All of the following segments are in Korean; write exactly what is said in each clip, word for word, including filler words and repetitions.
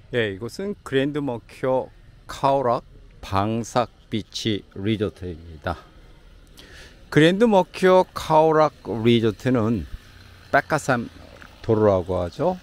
예, 이곳은 그랜드 머큐어 카오락 방삭 비치 리조트입니다. 그랜드 머큐어 카오락 리조트는 백가삼 도로라고 하죠.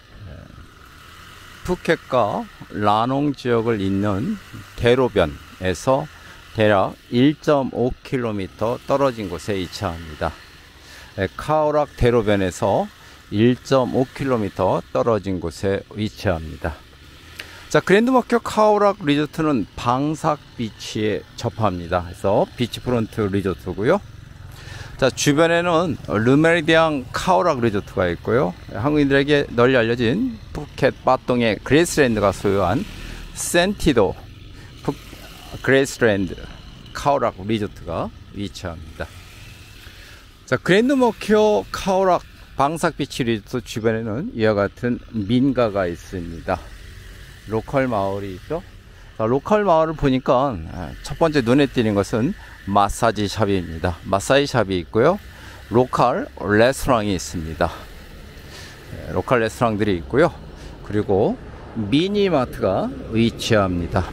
푸켓과 라농 지역을 잇는 대로변에서 대략 일 점 오 킬로미터 떨어진 곳에 위치합니다. 카오락 대로변에서 일 점 오 킬로미터 떨어진 곳에 위치합니다. 자, 그랜드 머큐어 카오락 리조트는 방삭 비치에 접합니다. 그래서 비치프론트 리조트고요. 자, 주변에는 르메리디앙 카오락 리조트가 있고요. 한국인들에게 널리 알려진 푸켓 빠똥의 그레이스랜드가 소유한 센티도 푸, 그레이스랜드 카오락 리조트가 위치합니다. 자, 그랜드 머큐어 카오락 방삭 비치 리조트 주변에는 이와 같은 민가가 있습니다. 로컬 마을이 있죠. 자, 로컬 마을을 보니까 첫 번째 눈에 띄는 것은 마사지 샵입니다. 마사지 샵이 있고요. 로컬 레스토랑이 있습니다. 네, 로컬 레스토랑들이 있고요. 그리고 미니마트가 위치합니다.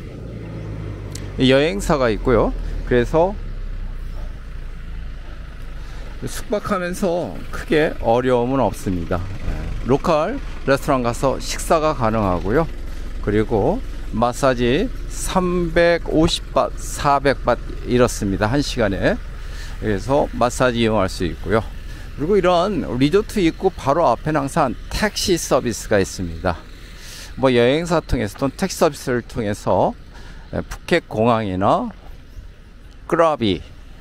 여행사가 있고요. 그래서 숙박하면서 크게 어려움은 없습니다. 로컬 레스토랑 가서 식사가 가능하고요. 그리고 마사지 삼백오십 바트, 사백 바트 이렇습니다. 한 시간에. 그래서 마사지 이용할 수 있고요. 그리고 이런 리조트 입구 바로 앞에는 항상 택시 서비스가 있습니다. 뭐 여행사 통해서 또는 택시 서비스를 통해서 푸켓 공항이나 크라비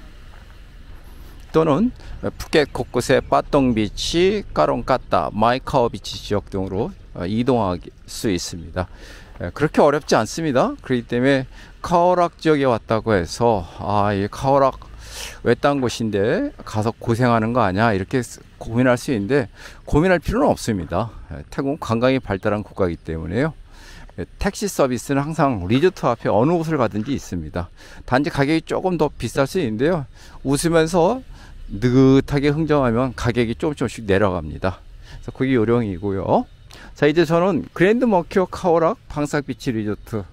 또는 푸켓 곳곳의 빠똥 비치, 까롱까따, 마이카오 비치 지역 등으로 이동할 수 있습니다. 그렇게 어렵지 않습니다. 그렇기 때문에 카오락 지역에 왔다고 해서 아, 이 카오락 외딴 곳인데 가서 고생하는 거 아니야 이렇게 고민할 수 있는데 고민할 필요는 없습니다. 태국은 관광이 발달한 국가이기 때문에요. 택시 서비스는 항상 리조트 앞에 어느 곳을 가든지 있습니다. 단지 가격이 조금 더 비쌀 수 있는데요. 웃으면서 느긋하게 흥정하면 가격이 조금 조금씩 내려갑니다. 그래서 그게 요령이고요. 자, 이제 저는 그랜드 머큐어 카오락 방삭 비치 리조트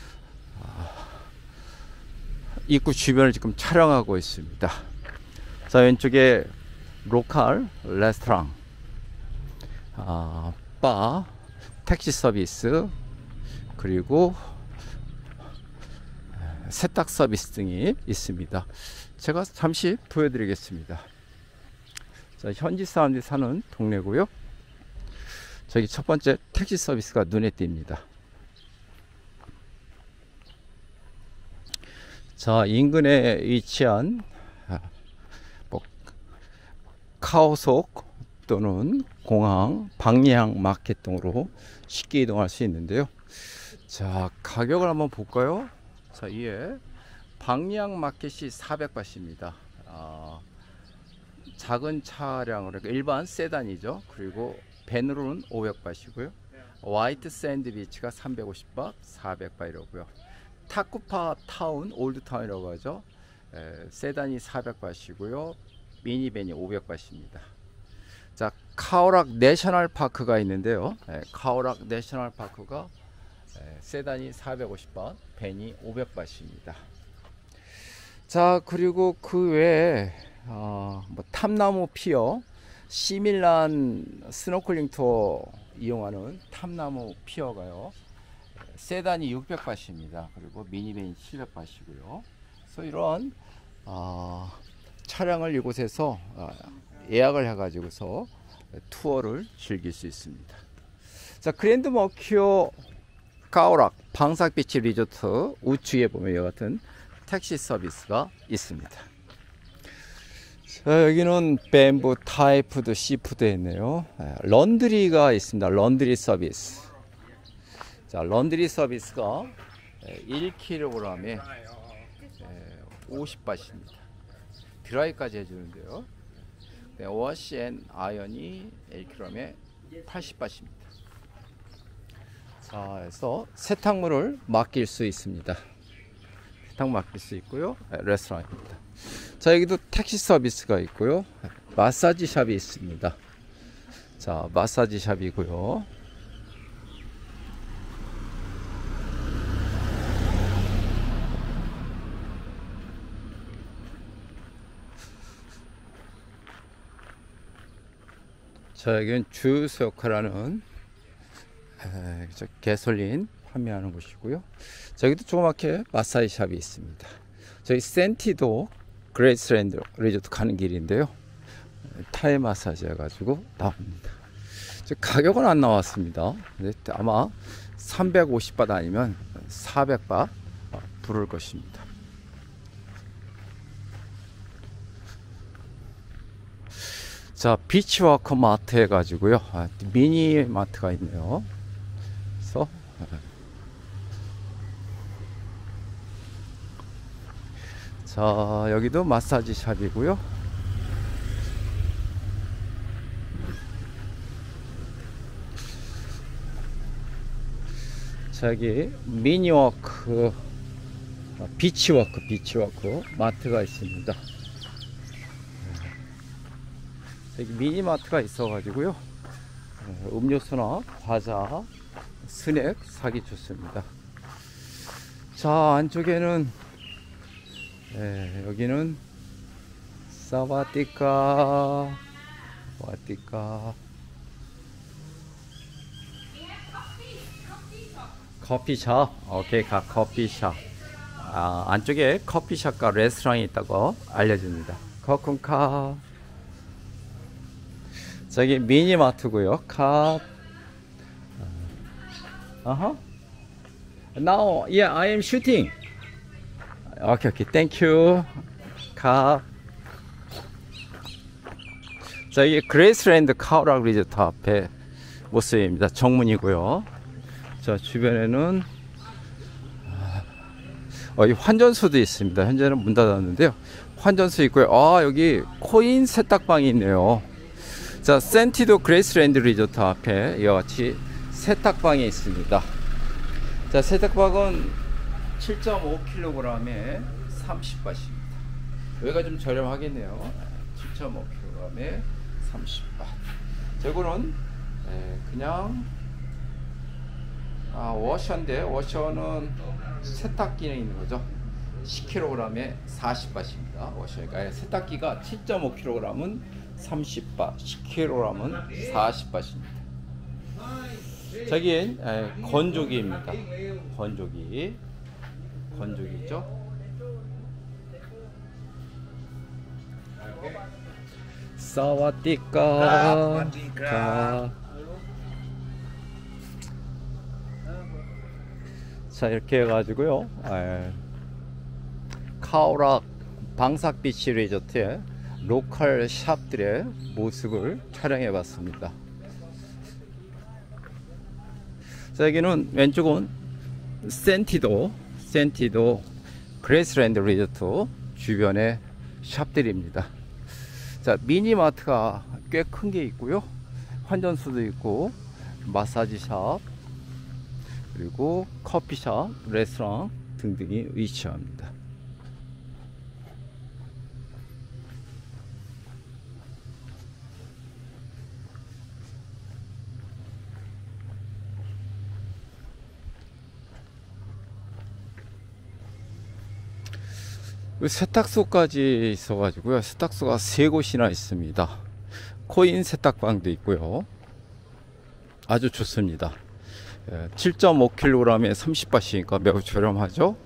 입구 주변을 지금 촬영하고 있습니다. 자, 왼쪽에 로컬 레스토랑, 아, 바, 택시 서비스, 그리고 세탁 서비스 등이 있습니다. 제가 잠시 보여드리겠습니다. 자, 현지 사람들이 사는 동네고요. 저기 첫 번째 택시 서비스가 눈에 띕니다. 자, 인근에 위치한 뭐 카오속 또는 공항, 방리항 마켓 등으로 쉽게 이동할 수 있는데요. 자, 가격을 한번 볼까요? 자, 이에 방리항 마켓이 사백 바트입니다. 아, 작은 차량으로 일반 세단이죠. 그리고 밴으로는 오백 바트이고요. 화이트 샌드 비치가 삼백오십 바트, 사백 바트 이러고요. 타쿠파 타운, 올드 타운이라고 하죠. 에, 세단이 사백 바트이고요. 미니밴이 오백 바트입니다. 자, 카오락 내셔널 파크가 있는데요. 에, 카오락 내셔널 파크가 에, 세단이 사백오십 바트, 밴이 오백 바트입니다. 자, 그리고 그 외에 어, 뭐 탐나무 피어, 시밀란 스노클링 투어 이용하는 탐나무 피어가요. 세단이 육백 바트입니다. 그리고 미니밴이 칠백 바트이고요. 그래서 이런 어, 차량을 이곳에서 어, 예약을 해가지고서 투어를 즐길 수 있습니다. 자, 그랜드 머큐어 카오락 방삭 비치 리조트 우측에 보면 이와 같은 택시 서비스가 있습니다. 자, 여기는 뱀부, 타이푸드, 시푸드에 있네요. 런드리가 있습니다. 런드리 서비스. 자, 런드리 서비스가 일 킬로그램에 오십 바트입니다. 드라이까지 해주는데요. 워시 앤 아이언이 일 킬로그램에 팔십 바트입니다. 자, 그래서 세탁물을 맡길 수 있습니다. 세탁 맡길 수 있고요. 레스토랑입니다. 자, 여기도 택시 서비스가 있고요. 마사지 샵이 있습니다. 자, 마사지 샵이고요. 자, 여기는 주소카라는 가솔린 판매하는 곳이고요. 저기도 조그맣게 마사지 샵이 있습니다. 저희 센티도 그레이스랜드 리조트 가는 길인데요. 타이 마사지 해가지고 나옵니다. 가격은 안 나왔습니다. 근데 아마 삼백오십 바 아니면 사백 바 부를 것입니다. 자, 비치워커 마트 해가지고요. 아, 미니 마트가 있네요. 그래서 자, 여기도 마사지 샵이고요. 자, 여기 미니워크, 비치워크, 비치워크 마트가 있습니다. 여기 미니마트가 있어가지고요. 음료수나 과자, 스낵 사기 좋습니다. 자, 안쪽에는 예, 여기는 사와디카, 와디카 커피숍. 오케이, 가 커피숍. 아, 안쪽에 커피숍과 레스토랑이 있다고 알려줍니다. 커쿤카. 저기 미니마트고요. 컵. 어허. Now, yeah, I am shooting. 오케이, 오케이. Thank you. 컵. 자, 이게 그레이스랜드 카우락 리조트 앞에 모습입니다. 정문이고요. 자, 주변에는 어, 이 환전소도 있습니다. 현재는 문 닫았는데요. 환전소 있고요. 아, 여기 코인 세탁방이 있네요. 자, 센티도 그레이스랜드 리조트 앞에 이와 같이 세탁방이 있습니다. 자, 세탁방은 칠 점 오 킬로그램에 삼십 바트입니다. 여기가 좀 저렴하겠네요. 칠 점 오 킬로그램에 삼십 바트. 저거는 그냥 아, 워셔인데 워셔는 세탁 기능이 있는 거죠. 십 킬로그램에 사십 바트입니다. 워셔가 세탁기가 칠 점 오 킬로그램은 삼십 바트, 십 킬로그램은 사십 바트입니다. 저기 건조기입니다. 건조기, 건조기죠. 사와디카. 자, 이렇게 해가지고요. 에, 카오락 방삭비치 리조트의 로컬 샵들의 모습을 촬영해 봤습니다. 자, 여기는 왼쪽은 센티도 센티도 그레이스랜드 리조트 주변의 샵들입니다. 자, 미니마트가 꽤 큰 게 있고요. 환전소도 있고 마사지 샵, 그리고 커피숍, 레스토랑 등등이 위치합니다. 세탁소까지 있어가지고요. 세탁소가 세 곳이나 있습니다. 코인 세탁방도 있고요. 아주 좋습니다. 칠 점 오 킬로그램에 삼십 바트니까 매우 저렴하죠.